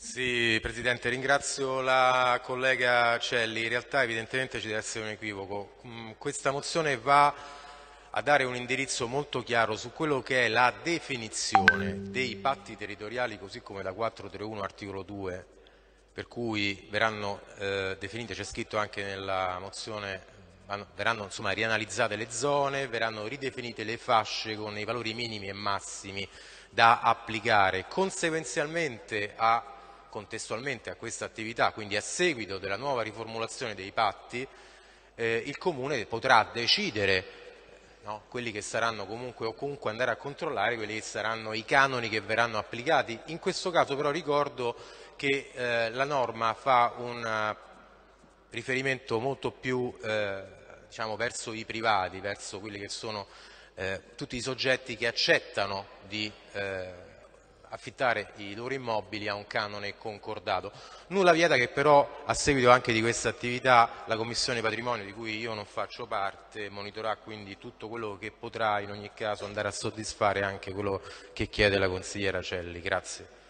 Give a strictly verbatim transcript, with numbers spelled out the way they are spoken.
Sì, Presidente, ringrazio la collega Celli. In realtà evidentemente ci deve essere un equivoco. Mm, Questa mozione va a dare un indirizzo molto chiaro su quello che è la definizione dei patti territoriali, così come la quattrocentotrentuno articolo due, per cui verranno eh, definite, c'è scritto anche nella mozione, vanno- verranno insomma rianalizzate le zone, verranno ridefinite le fasce con i valori minimi e massimi da applicare conseguenzialmente a contestualmente a questa attività, quindi a seguito della nuova riformulazione dei patti, eh, il Comune potrà decidere, no, quelli che saranno comunque o comunque andare a controllare quelli che saranno i canoni che verranno applicati. In questo caso però ricordo che eh, la norma fa un eh, riferimento molto più eh, diciamo, verso i privati, verso quelli che sono eh, tutti i soggetti che accettano di eh, affittare i loro immobili a un canone concordato. Nulla vieta che però a seguito anche di questa attività la Commissione Patrimonio, di cui io non faccio parte, monitorerà quindi tutto quello che potrà in ogni caso andare a soddisfare anche quello che chiede la consigliera Celli. Grazie.